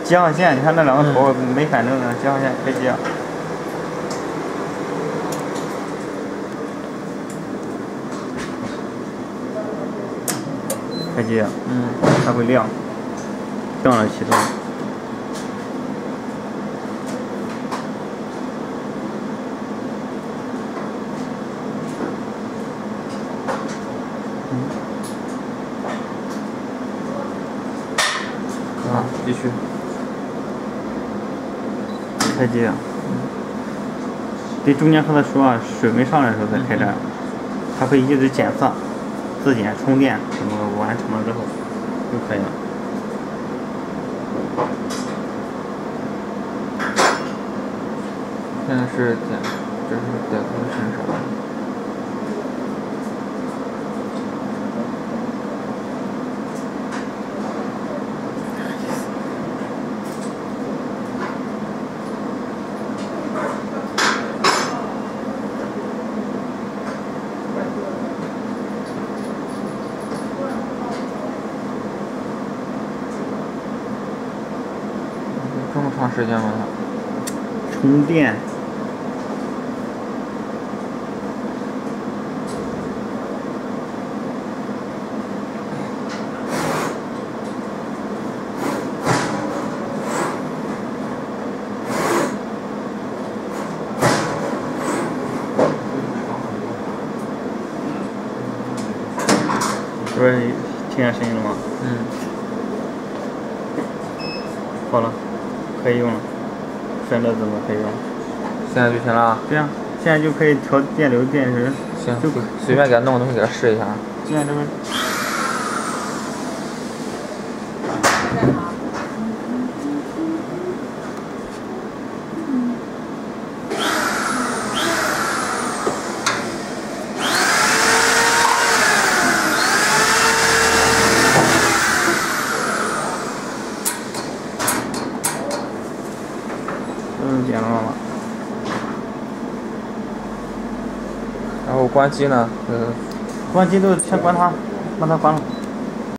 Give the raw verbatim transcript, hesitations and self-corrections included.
接上线，你看那两个头没反正呢，接上线可以接。开机，嗯，它会亮，亮了启动。嗯。啊，继续。开机啊。嗯。得中间和他说啊，水没上来的时候再开战，它会一直检测。自检充电什么完成了之后就可以了。 现在是检，这是歹徒身上。这么长时间吗？ 充电。不是听见声音了吗？ 嗯。 好了。可以用了，选择怎么可以用？ 现在就行了。 对呀、啊，现在就可以调电流、电池。 行，就随便给它弄个东西给它试一下。 现在这边。嗯，点亮了。 然后关机呢？嗯。 关机都先关它，让它关了。